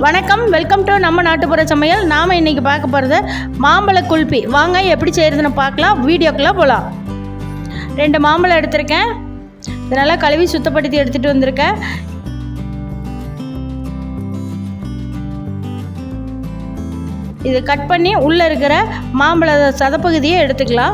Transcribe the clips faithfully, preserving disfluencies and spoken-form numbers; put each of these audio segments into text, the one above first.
வணக்கம், welcome to நம்ம நாட்டுப்புற சமையல். நாம் இன்றைக்கி பார்க்க போகிறது மாம்பழ குல்ஃபி. வாங்க எப்படி செய்கிறதுன்னு பார்க்கலாம். வீடியோக்குள்ளே போகலாம். ரெண்டு மாம்பழம் எடுத்திருக்கேன். இதனால் கழுவி சுத்தப்படுத்தி எடுத்துகிட்டு வந்திருக்கேன். இது கட் பண்ணி உள்ளே இருக்கிற மாம்பழ சதப்பகுதியை எடுத்துக்கலாம்.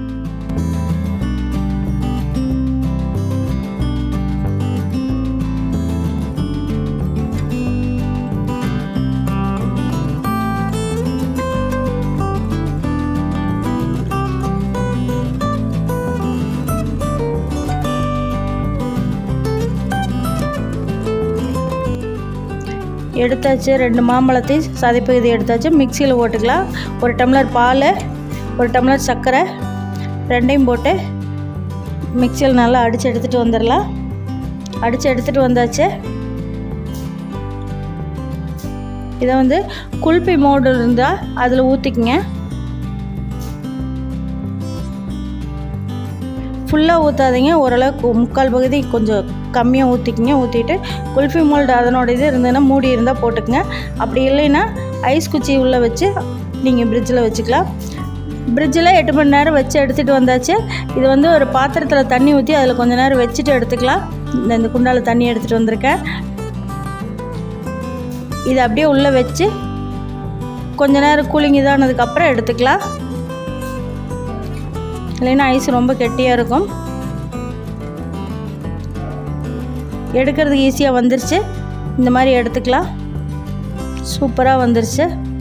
எடுத்தாச்சு. ரெண்டு மாம்பழத்தை சதைப்பகுதி எடுத்தாச்சு. மிக்சியில் போட்டுக்கலாம். ஒரு டம்ளர் பால், ஒரு டம்ளர் சர்க்கரை ரெண்டையும் போட்டு மிக்சியில் நல்லா அடித்து எடுத்துகிட்டு வந்துடலாம். அடித்து எடுத்துகிட்டு வந்தாச்சு. இதை வந்து குல்ஃபி மோடு இருந்தால் அதில் ஊற்றிக்குங்க. ஃபுல்லாக ஊற்றாதீங்க, ஓரளவுக்கு முக்கால் பகுதி கொஞ்சம் கம்மியாக ஊற்றிக்கிங்க. ஊற்றிட்டு குல்ஃபி மோல்டு அதனோட இது இருந்ததுன்னா மூடி இருந்தால் போட்டுக்குங்க. அப்படி இல்லைன்னா ஐஸ் குச்சி உள்ளே வச்சு நீங்கள் ஃப்ரிட்ஜில் வச்சுக்கலாம். ஃப்ரிட்ஜில் எட்டு மணி நேரம் வச்சு எடுத்துகிட்டு வந்தாச்சு. இது வந்து ஒரு பாத்திரத்தில் தண்ணி ஊற்றி அதில் கொஞ்சம் நேரம் வச்சுட்டு எடுத்துக்கலாம். இந்த இந்த குண்டால் தண்ணி எடுத்துகிட்டு வந்திருக்கேன். இது அப்படியே உள்ளே வச்சு கொஞ்ச நேரம் கூலிங் இதானதுக்கப்புறம் எடுத்துக்கலாம். இல்லைன்னா ஐஸ் ரொம்ப கெட்டியாக இருக்கும். எடுக்கிறதுக்கு ஈஸியாக வந்துருச்சு. இந்த மாதிரி எடுத்துக்கலாம். சூப்பராக வந்துருச்சு.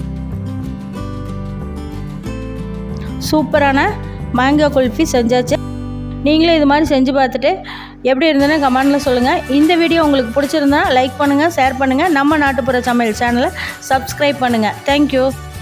சூப்பரான மேங்கோ குல்ஃபி செஞ்சாச்சு. நீங்களும் இது மாதிரி செஞ்சு பார்த்துட்டு எப்படி இருந்ததுன்னு கமெண்டில் சொல்லுங்கள். இந்த வீடியோ உங்களுக்கு பிடிச்சிருந்தா லைக் பண்ணுங்கள், ஷேர் பண்ணுங்கள். நம்ம நாட்டுப்புற சமையல் சேனலை சப்ஸ்கிரைப் பண்ணுங்கள். தேங்க்யூ.